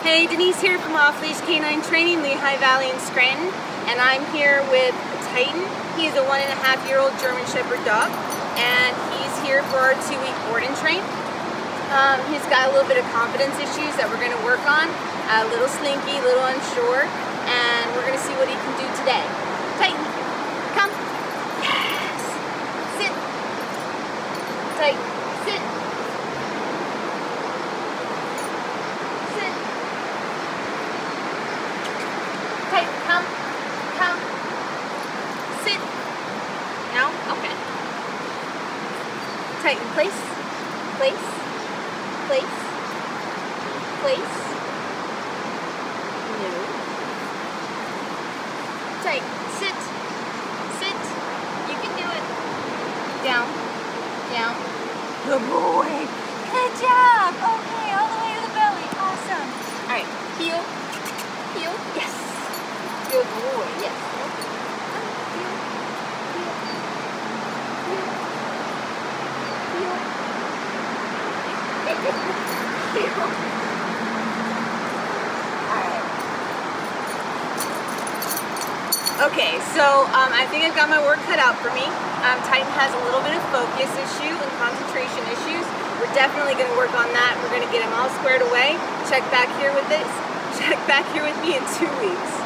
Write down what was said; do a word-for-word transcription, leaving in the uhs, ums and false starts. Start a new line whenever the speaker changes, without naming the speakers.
Hey, Denise here from Off Leash Canine Training, Lehigh Valley in Scranton, and I'm here with Titan. He's a one and a half year old German Shepherd dog, and he's here for our two week board and train. Um, he's got a little bit of confidence issues that we're going to work on, a little slinky, a little unsure, and we're going to see what he can do today. Titan, come. Yes. Sit. Titan, sit. Sit. Titan, come. Come. Sit. No? Okay. Titan, place. Place. Place. Place. No. Tight. Sit. Sit. You can do it. Down. Down. Good boy. Good job. Okay, all the way to the belly. Awesome. All right. Heel. Heel. Yes. Good boy. Yes. Heel. Heel. Heel. Heel. Heel. Okay, so um, I think I've got my work cut out for me. Um, Titan has a little bit of focus issue and concentration issues. We're definitely going to work on that. We're going to get him all squared away. Check back here with this. Check back here with me in two weeks.